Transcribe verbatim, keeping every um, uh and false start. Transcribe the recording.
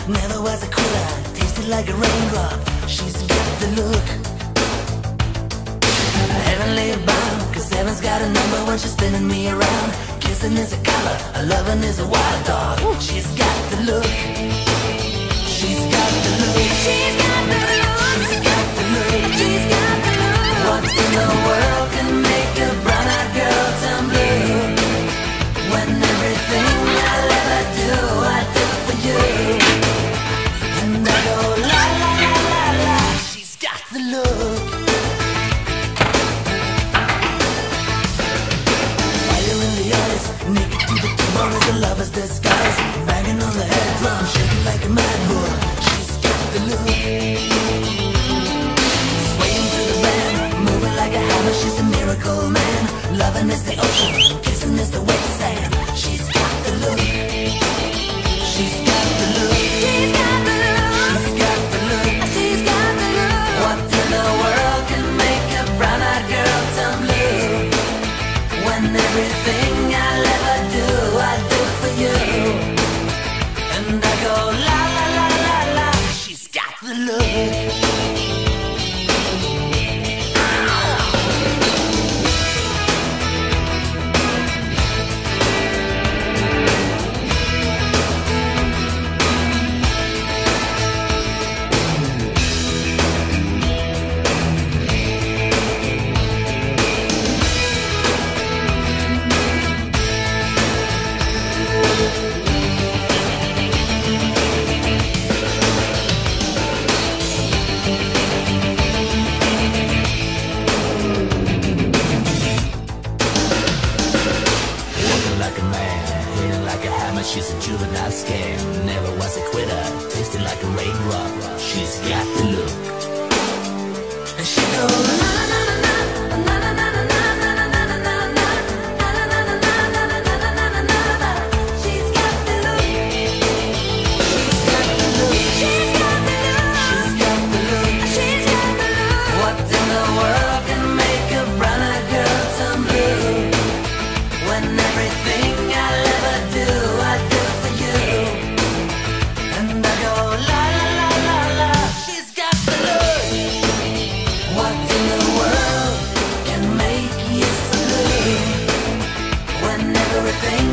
never was a quitter, tasted like a raindrop. She's got the look. Heavenly bound, cause heaven's got a number when she's spinning me around. Kissing is a color, a loving is a wild dog. She's got the look. She's got the look. She's got the look. She's got the look. She's got the look. What in the world can make a brown-eyed girl turn blue? When everything I'll ever do, I do for you. And I go la la la la la. She's got the look. Fire in the eyes, naked to the bone as a lover's disguise. Banging on the head drum, shaking like a mad bull. She's got the look. Swaying to the band, moving like a hammer. She's a miracle man. Loving is the ocean, kissing is the wet sand. She's got the look. She's got the look. She's got the look. She's got the look. She's got the look. What in the world can make a brown-eyed girl turn blue? When everything I'll ever do, I do for you. And I go la la la la la. She's got the look. She's a juvenile scam, never was a quitter, tasted like a raindrop. She's got the look. And she goes na na na na na na na na na na na na na na. She's got the look. She's got the look. She's got the look. She's got the look. She's got the look. What in the world can make a brown-eyed girl turn blue? When everything I'll ever do, I do for you. And I go la la la la la. She's got the look. What in the world can make you so blue? When everything